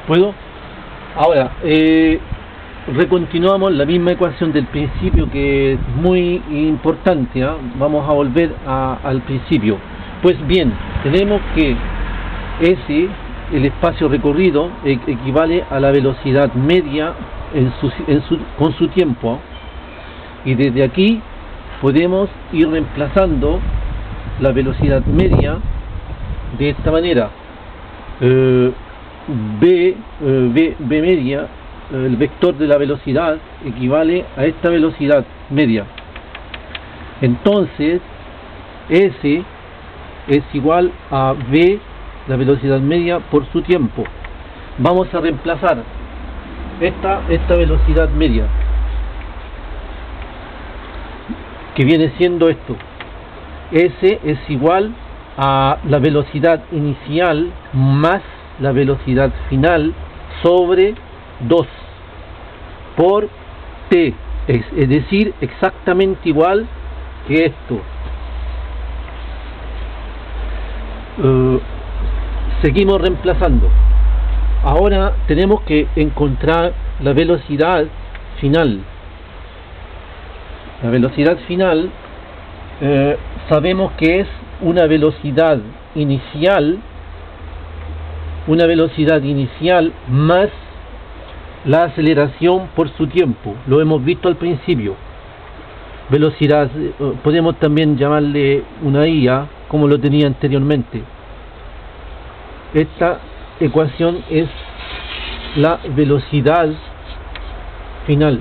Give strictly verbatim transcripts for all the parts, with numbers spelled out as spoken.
¿Puedo? Ahora, eh, recontinuamos la misma ecuación del principio, que es muy importante, ¿eh? Vamos a volver a, al principio. Pues bien, tenemos que S, el espacio recorrido, e equivale a la velocidad media en su, en su, con su tiempo, ¿eh? Y desde aquí podemos ir reemplazando la velocidad media de esta manera. eh, B, eh, B, B media, eh, el vector de la velocidad equivale a esta velocidad media. Entonces S es igual a V, la velocidad media, por su tiempo. Vamos a reemplazar esta, esta velocidad media, que viene siendo esto. S es igual a la velocidad inicial más la velocidad final sobre dos por T, es, es decir, exactamente igual que esto. Uh, seguimos reemplazando. Ahora tenemos que encontrar la velocidad final. La velocidad final eh, sabemos que es una velocidad inicial, una velocidad inicial más la aceleración por su tiempo. Lo hemos visto al principio. Velocidad, eh, podemos también llamarle una I A, como lo tenía anteriormente. Esta ecuación es la velocidad final,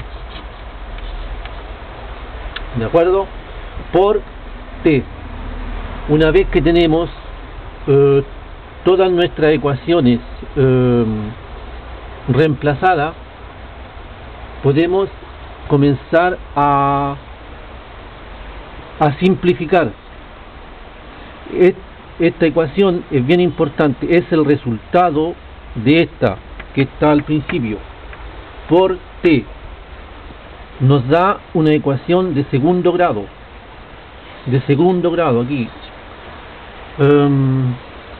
¿de acuerdo? Por T. Una vez que tenemos eh, todas nuestras ecuaciones eh, reemplazadas, podemos comenzar a, a simplificar. Esta ecuación es bien importante, es el resultado de esta que está al principio, por T. Nos da una ecuación de segundo grado, de segundo grado aquí. Um,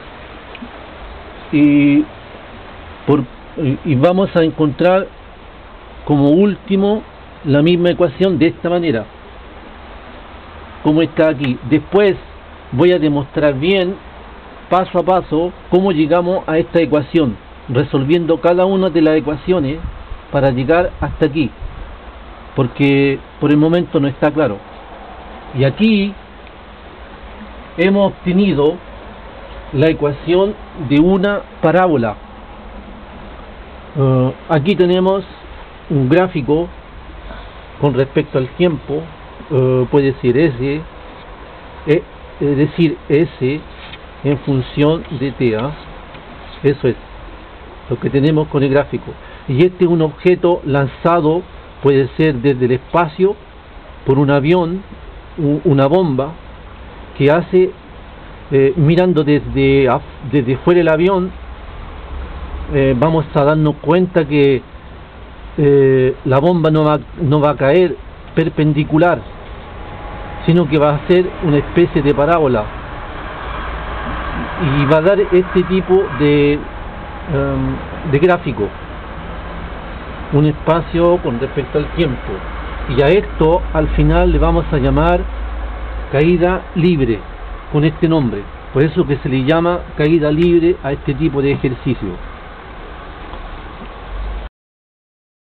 y, por, y vamos a encontrar como último la misma ecuación de esta manera, como está aquí. Después voy a demostrar bien, paso a paso, cómo llegamos a esta ecuación, resolviendo cada una de las ecuaciones para llegar hasta aquí, porque por el momento no está claro. Y aquí hemos obtenido la ecuación de una parábola. Uh, aquí tenemos un gráfico con respecto al tiempo, uh, puede ser S, eh, es decir, S en función de T. ¿eh? Eso es lo que tenemos con el gráfico. Y este es un objeto lanzado, puede ser desde el espacio, por un avión, una bomba, que hace, eh, mirando desde, desde fuera del avión, eh, vamos a darnos cuenta que eh, la bomba no va, no va a caer perpendicular, sino que va a ser una especie de parábola, y va a dar este tipo de, um, de gráfico, un espacio con respecto al tiempo, y a esto al final le vamos a llamar caída libre, con este nombre. Por eso que se le llama caída libre a este tipo de ejercicio.